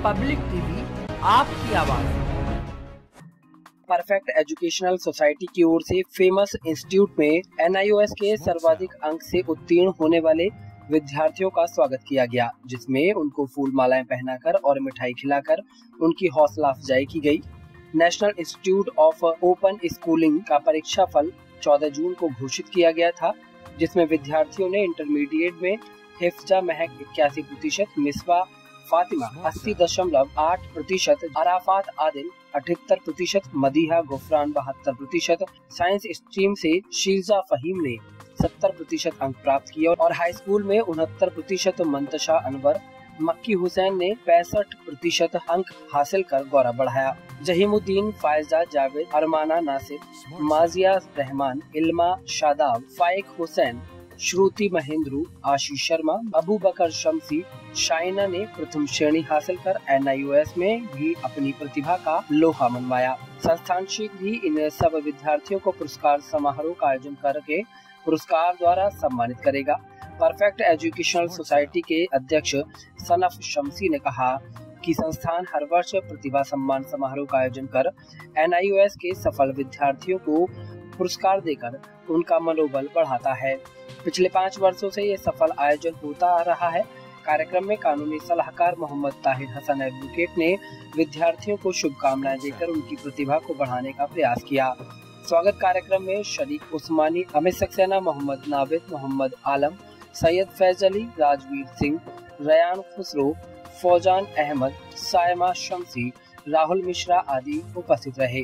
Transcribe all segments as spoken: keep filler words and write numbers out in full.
Public TV, आपकी आवाज। Perfect educational society की ओर से फेमस इंस्टीट्यूट में एन आई ओ एस के सर्वाधिक अंक से उत्तीर्ण होने वाले विद्यार्थियों का स्वागत किया गया, जिसमें उनको फूल मालाएं पहनाकर और मिठाई खिलाकर उनकी हौसला अफजाई की गई। National Institute of Open Schooling का परीक्षा फल चौदह जून को घोषित किया गया था, जिसमें विद्यार्थियों ने इंटरमीडिएट में हिफ्जा महक इक्यासी प्रतिशत, मिसबा फातिमा अस्सी दशमलव आठ प्रतिशत, अराफात आदिल अठहत्तर प्रतिशत, मदीहा गुफरान बहत्तर प्रतिशत, साइंस स्ट्रीम से शीजा फहीम ने सत्तर प्रतिशत अंक प्राप्त किए और हाई स्कूल में उनहत्तर प्रतिशत, मंतशा अनवर मक्की हुसैन ने पैंसठ प्रतिशत अंक हासिल कर गौरव बढ़ाया। जहीमुद्दीन, फायजा जावेद, अरमाना नासिर, माजिया रहमान, इल्मा शादाब, फाइक हुसैन, श्रुति महेंद्रू, आशीष शर्मा, अबू बकर शमसी, शाइना ने प्रथम श्रेणी हासिल कर एन आई ओ एस में भी अपनी प्रतिभा का लोहा मनवाया। संस्थान शीघ्र ही इन सब विद्यार्थियों को पुरस्कार समारोह का आयोजन करके पुरस्कार द्वारा सम्मानित करेगा। परफेक्ट एजुकेशनल सोसाइटी के अध्यक्ष सनफ शमसी ने कहा कि संस्थान हर वर्ष प्रतिभा सम्मान समारोह का आयोजन कर एन आई ओ एस के सफल विद्यार्थियों को पुरस्कार देकर उनका मनोबल बढ़ाता है। पिछले पाँच वर्षों से ये सफल आयोजन होता आ रहा है। कार्यक्रम में कानूनी सलाहकार मोहम्मद ताहिर हसन एडवोकेट ने विद्यार्थियों को शुभकामनाएं देकर उनकी प्रतिभा को बढ़ाने का प्रयास किया। स्वागत कार्यक्रम में शरीक उस्मानी, अमित सक्सेना, मोहम्मद नाविद, मोहम्मद आलम, सैयद फैज अली, राजवीर सिंह, रयान खुसरो, फौजान अहमद, सायमा शमसी, राहुल मिश्रा आदि उपस्थित रहे।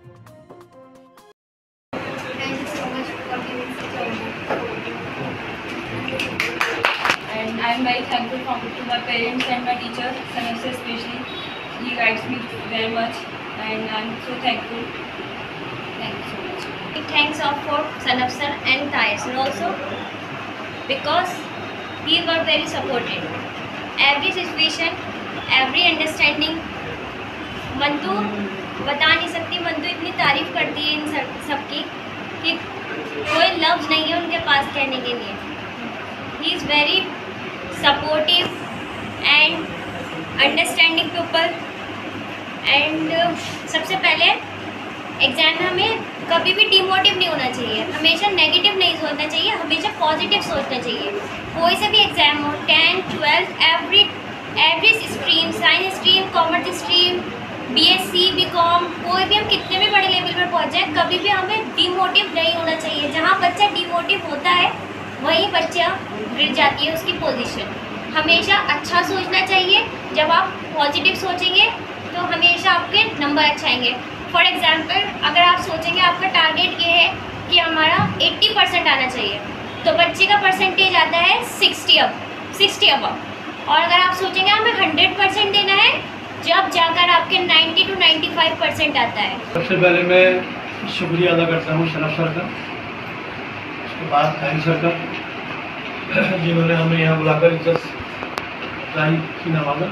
And I am very thankful from, to my parents and my teacher, Sanaf especially. He guides me very much, and I am so thankful. Thank you so much. Thanks off for Sanaf sir and Tahir sir also, because he were very supportive. Every situation, every understanding. मंदू बता नहीं सकती, मंदू इतनी तारीफ करती है इन सबकी कि कोई लफ्ज़ नहीं है उनके पास कहने के लिए। He is very supportive and understanding people. and uh, सबसे पहले एग्ज़ाम में हमें कभी भी डिमोटिव नहीं होना चाहिए, हमेशा नेगेटिव नहीं सोचना चाहिए, हमेशा पॉजिटिव सोचना चाहिए। कोई से भी एग्ज़ाम हो, tenth twelfth, every every stream, science stream, commerce stream, B S C, B com, कोई भी हम कितने भी बड़े लेवल पर पहुँच जाए, कभी भी हमें डिमोटिव नहीं होना चाहिए। जहाँ बच्चा डिमोटिव होता है वही बच्चा गिर जाती है उसकी पोजीशन। हमेशा अच्छा सोचना चाहिए। जब आप पॉजिटिव सोचेंगे तो हमेशा आपके नंबर अच्छे आएंगे। फॉर एग्जांपल, अगर आप सोचेंगे आपका टारगेट ये है कि हमारा अस्सी परसेंट आना चाहिए, तो बच्चे का परसेंटेज आता है सिक्सटी अब सिक्सटी अब और अगर आप सोचेंगे हमें हंड्रेड परसेंट देना है, जब जाकर आपके ninety two ninety five percent आता है। सबसे पहले मैं शुक्रिया अदा करता हूँ सनफ सर का, उसके बाद ताहिर सर का, जिन्होंने हमें यहाँ बुलाकर इज्जत की नवाजा।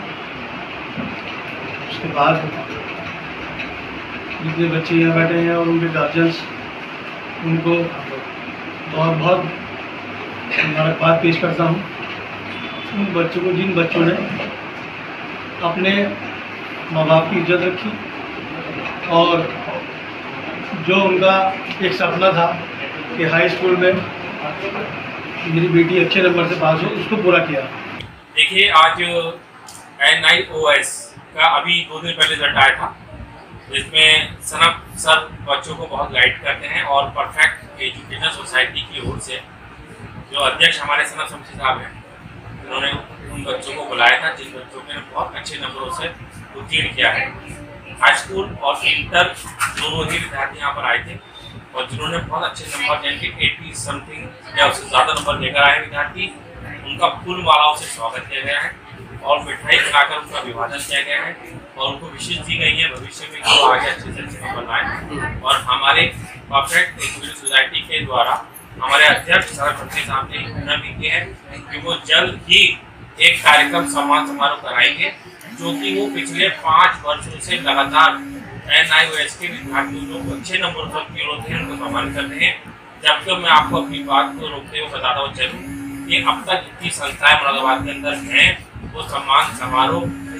उसके बाद जितने बच्चे यहाँ बैठे हैं और उनके गार्जियंस, उनको बहुत बहुत मुबारकबाद पेश करता हूँ। उन बच्चों को, जिन बच्चों ने अपने माँ बाप की इज्जत रखी और जो उनका एक सपना था कि हाई स्कूल में मेरी बेटी अच्छे नंबर से पास हो, उसको पूरा किया। देखिए, आज एन आई ओ एस का अभी दो दिन पहले रिजल्ट आया था, जिसमें सनफ सर बच्चों को बहुत गाइड करते हैं और परफेक्ट एजुकेशनल सोसाइटी की ओर से जो अध्यक्ष हमारे सनफ शमसी साहब हैं, उन्होंने उन बच्चों को बुलाया था जिन बच्चों ने बहुत अच्छे नंबरों से उत्तीर्ण किया है। हाई स्कूल और इंटर दोनों ही विद्यार्थी यहाँ पर आए थे और जिन्होंने बहुत अच्छे नंबर, यानी कि एटी समथिंग या उससे ज़्यादा नंबर लेकर आए विद्यार्थी, उनका फूल मालाओं से स्वागत किया गया है और मिठाई खिलाकर उनका अभिवादन किया गया है और उनको विशेष दी गई है भविष्य में जो आगे अच्छे से अच्छे नंबर लाएं। और हमारे परफेक्ट एजुकेशन सोसाइटी के द्वारा हमारे अध्यक्ष सनफ शमसी साहब ने घोषणा भी की है कि वो जल्द ही एक कार्यक्रम सम्मान समारोह कराएंगे, जो कि वो पिछले पाँच वर्षों से लगातार एन आई ओ एस के विद्यार्थियों जो अच्छे नंबर पर उत्तीर्ण होते हैं उनको सम्मान कर रहे हैं। जब तक मैं आपको अपनी बात को रोकते हुए बताता हूँ चलूँ कि अब तक जितनी संस्थाएं मुरादाबाद के अंदर हैं वो सम्मान समारोह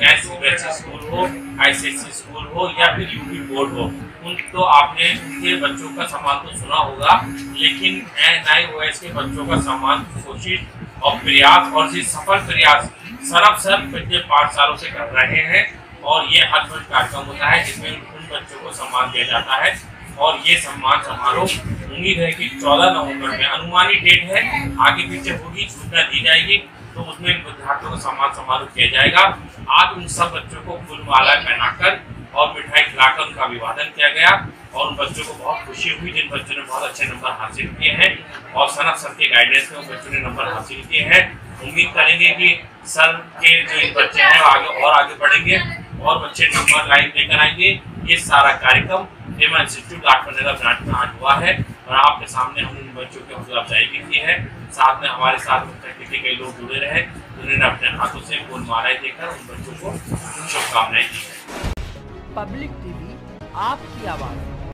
सीबीएसई स्कूल हो, आईसीएसई स्कूल हो या फिर यूपी बोर्ड हो, उन तो आपने उनके बच्चों का सम्मान तो सुना होगा, लेकिन एनआईओएस के बच्चों का सम्मान कोशिश और प्रयास और ये सफल प्रयास सनब सर पिछले पाँच सालों से कर रहे हैं। और ये हर वर्ष कार्यक्रम होता है जिसमें उन बच्चों को सम्मान दिया जाता है। और ये सम्मान समारोह उम्मीद है कि चौदह नवंबर में, अनुमानित डेट है, आगे पीछे होगी, सूचना दी जाएगी, तो उसमें विद्यार्थियों का सम्मान समारोह किया जाएगा। आज उन सब बच्चों को फूल मालाएं पहनाकर और मिठाई खिलाकर उनका अभिवादन किया गया और उन बच्चों को बहुत खुशी हुई जिन बच्चों ने बहुत अच्छे नंबर हासिल किए हैं और सनब सर के गाइडेंस में उन बच्चों ने नंबर हासिल किए हैं। उम्मीद करेंगे कि सर के जो बच्चे हैं आगे और आगे बढ़ेंगे और बच्चे नंबर लाइन लेकर आएंगे। ये सारा कार्यक्रम फेमा इंस्टीट्यूट आठवंडा ब्रांच में आज हुआ है और आपके सामने हम उन बच्चों की हौसला अफजाई भी की है। साथ में हमारे साथ कितने कई लोग जुड़े रहे, उन्होंने अपने हाथों से फूल मालाएं देकर उन बच्चों को शुभकामनाएं दी है। पब्लिक टीवी आपकी आवाज़।